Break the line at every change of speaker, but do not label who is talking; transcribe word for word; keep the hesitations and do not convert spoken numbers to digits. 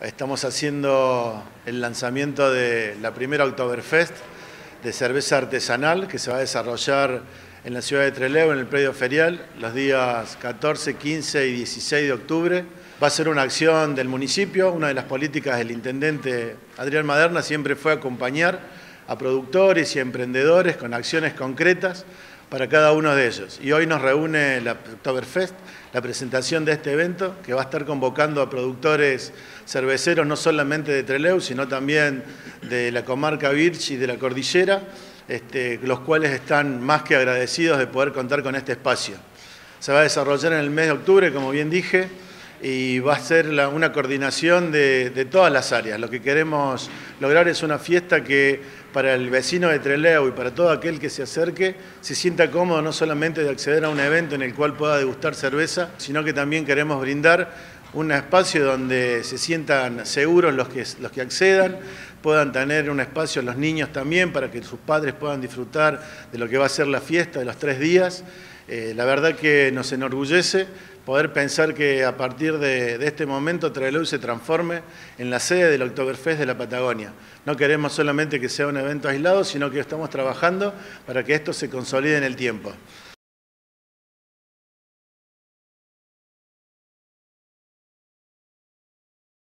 Estamos haciendo el lanzamiento de la primera Oktoberfest de cerveza artesanal que se va a desarrollar en la ciudad de Trelew, en el predio ferial, los días catorce, quince y dieciséis de octubre. Va a ser una acción del municipio. Una de las políticas del intendente Adrián Maderna siempre fue acompañar a productores y emprendedores con acciones concretas para cada uno de ellos. Y hoy nos reúne la Oktoberfest, la presentación de este evento, que va a estar convocando a productores cerveceros no solamente de Trelew, sino también de la comarca Virchi y de la Cordillera, este, los cuales están más que agradecidos de poder contar con este espacio. Se va a desarrollar en el mes de octubre, como bien dije, y va a ser la, una coordinación de, de todas las áreas. Lo que queremos lograr es una fiesta que para el vecino de Trelew y para todo aquel que se acerque se sienta cómodo no solamente de acceder a un evento en el cual pueda degustar cerveza, sino que también queremos brindar un espacio donde se sientan seguros los que, los que accedan, puedan tener un espacio los niños también para que sus padres puedan disfrutar de lo que va a ser la fiesta de los tres días. Eh, la verdad que nos enorgullece poder pensar que a partir de, de este momento Trelew se transforme en la sede del Oktoberfest de la Patagonia. No queremos solamente que sea un evento aislado, sino que estamos trabajando para que esto se consolide en el tiempo.